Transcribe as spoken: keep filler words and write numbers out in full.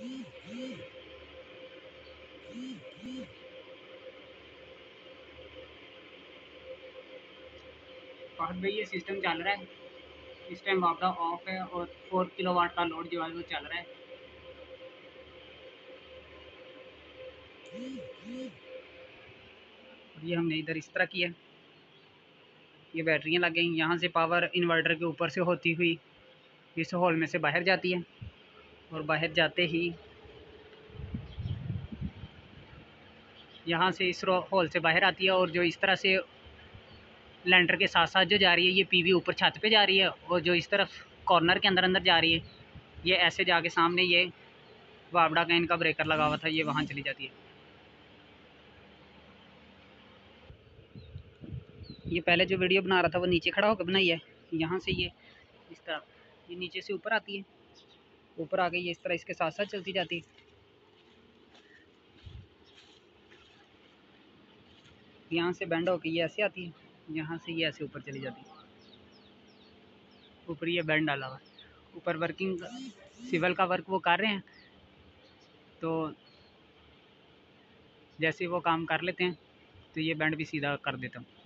फहद भाई ये सिस्टम चल रहा है, इस टाइम वापडा ऑफ है और फोर किलो वाट का लोड जो है वो चल रहा है। और ये हमने इधर इस तरह किया, ये बैटरियाँ लग गई, यहाँ से पावर इन्वर्टर के ऊपर से होती हुई इस हॉल में से बाहर जाती है और बाहर जाते ही यहाँ से इस हॉल से बाहर आती है और जो इस तरह से लैंटर के साथ साथ जो जा रही है ये पीवी ऊपर छत पे जा रही है, और जो इस तरफ कॉर्नर के अंदर अंदर जा रही है ये ऐसे जाके सामने ये वापडा का इनका ब्रेकर लगा हुआ था ये वहाँ चली जाती है। ये पहले जो वीडियो बना रहा था वो नीचे खड़ा होकर बनाई है, यहाँ से ये इस तरह ये नीचे से ऊपर आती है, ऊपर आ गई ये इस तरह इसके साथ साथ चलती जाती है। यहाँ से बैंड होकर ये ऐसे आती है, यहाँ से ये ऐसे ऊपर चली जाती है। ऊपर ये बैंड डाला हुआ है, ऊपर वर्किंग सिविल का वर्क वो कर रहे हैं, तो जैसे वो काम कर लेते हैं तो ये बैंड भी सीधा कर देता हूँ।